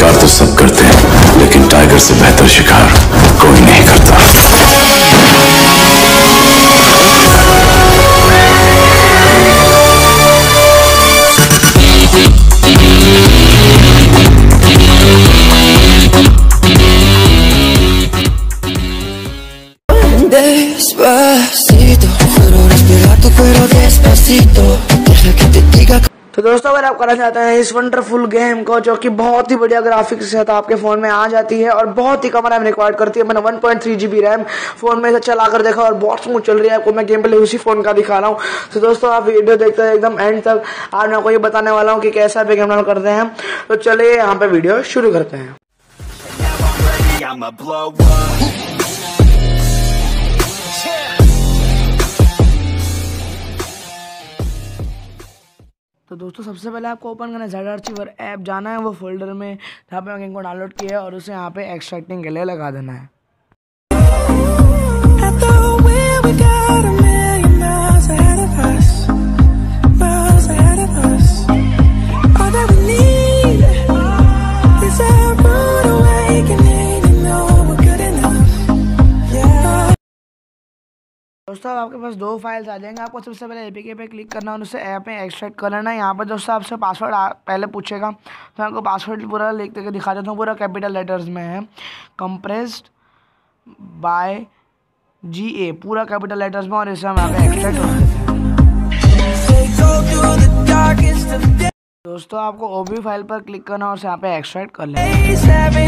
शिकार तो सब करते हैं, लेकिन टाइगर से बेहतर शिकार कोई नहीं करता। Despacito, quiero respirar tu cuero despacito, deja que te diga। तो दोस्तों अगर आप करना चाहते हैं इस वंडरफुल गेम को, जो कि बहुत ही बढ़िया ग्राफिक्स के साथ आपके फोन में आ जाती है और बहुत ही कम रैम रिक्वायर्ड करती है। मैंने 1.3 GB रैम फोन में से चला कर देखा और बहुत स्मूथ चल रही है। आपको मैं गेम प्ले उसी फोन का दिखा रहा हूँ। तो दोस्तों आप वीडियो देखते हैं एकदम एंड तक। आज मैं आपको ये बताने वाला हूँ कि कैसा पे गेम डाउनलोड करते हैं। तो चलिए यहाँ पे वीडियो शुरू करते हैं। तो दोस्तों सबसे पहले आपको ओपन करना है ZArchiver ऐप, जाना है वो फोल्डर में जहाँ पे गेम को डाउनलोड किया है और उसे यहाँ पे एक्सट्रैक्टिंग के लिए लगा देना है। दोस्तों आपके पास दो फाइल्स आ जाएंगे। आपको सबसे पहले एपीके पे क्लिक करना है और उसे ऐप में एक्सट्रैक्ट कर लेना है। यहाँ पर दोस्तों आपसे पासवर्ड पहले पूछेगा, तो आपको पासवर्ड पूरा लिख के दिखा देता हूँ। पूरा कैपिटल लेटर्स में है, कंप्रेस्ड बाय GA, पूरा कैपिटल लेटर्स में, और इसे हम यहाँ पे एक्सट्रैक्ट कर देते हैं। दोस्तों आपको OBB फाइल पर क्लिक करना है और यहाँ पे एक्सट्रैक्ट कर लेना है।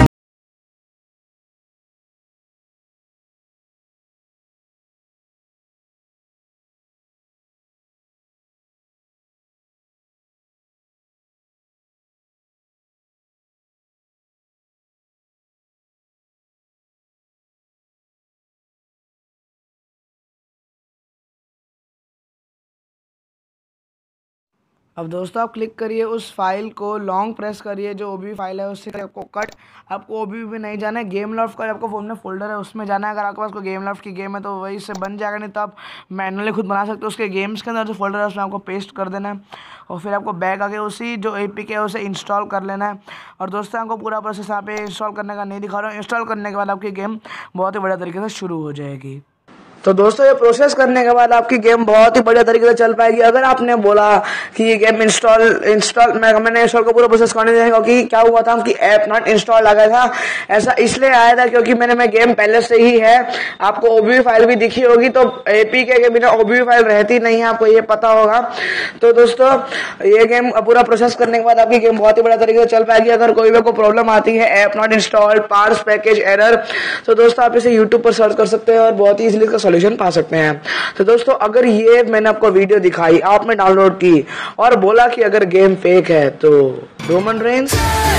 अब दोस्तों आप क्लिक करिए उस फाइल को, लॉन्ग प्रेस करिए, जो OBB फाइल है उससे आपको कट। आपको OBB में नहीं जाना है, गेम लॉफ्ट का आपको फोन में फोल्डर है उसमें जाना है। अगर आपके पास कोई गेम लॉफ्ट की गेम है तो वही से बन जाएगा, नहीं तो आप मैनुअली खुद बना सकते हो। उसके गेम्स के अंदर जो फोल्डर है उसमें आपको पेस्ट कर देना है और फिर आपको बैक आके उसी जो APK है उसे इंस्टॉल कर लेना है। और दोस्तों आपको पूरा प्रोसेस यहाँ पे इंस्टॉल करने का नहीं दिखा रहा हूँ। इंस्टॉल करने के बाद आपकी गेम बहुत ही बढ़िया तरीके से शुरू हो जाएगी। तो दोस्तों ये प्रोसेस करने के बाद आपकी गेम बहुत ही बढ़िया तरीके से चल पाएगी। अगर आपने बोला कि ये गेम मैंने इंस्टॉल का पूरा प्रोसेस करने देगा, क्योंकि क्या हुआ था कि ऐप नॉट इंस्टॉल आ गया था। ऐसा इसलिए आया था क्योंकि मैं गेम पहले से ही है। आपको OBB फाइल भी दिखी होगी, तो APK के बिना OBB फाइल रहती नहीं है, आपको ये पता होगा। तो दोस्तों ये गेम पूरा प्रोसेस करने के बाद आपकी गेम बहुत ही बढ़िया तरीके से चल पाएगी। अगर कोई भी प्रॉब्लम आती है, app not install, parse package error, तो दोस्तों आप इसे यूट्यूब पर सर्च कर सकते हैं और बहुत ही इजीली इसका सॉल्यूशन पा सकते हैं। तो दोस्तों अगर ये मैंने आपको वीडियो दिखाई, आपने डाउनलोड की और बोला कि अगर गेम फेक है, तो रोमन रेंज।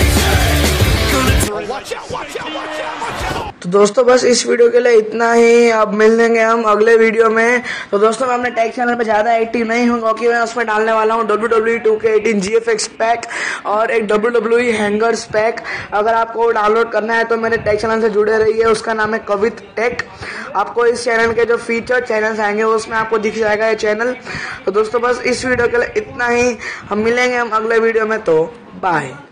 तो दोस्तों बस इस वीडियो के लिए इतना ही। अब मिल लेंगे हम अगले वीडियो में। तो दोस्तों मैं अपने टेक चैनल पे ज़्यादा एक्टिव नहीं हूँ, क्योंकि मैं उसमें डालने वाला हूँ WWE 2K18 GFX पैक और एक WWE हैंगर्स पैक। अगर आपको डाउनलोड करना है तो मेरे टेक चैनल से जुड़े रहिए, उसका नाम है कवित टेक। आपको इस चैनल के जो फीचर चैनल्स आएंगे उसमें आपको दिख जाएगा ये चैनल। तो दोस्तों बस इस वीडियो के लिए इतना ही। हम मिलेंगे हम अगले वीडियो में, तो बाय।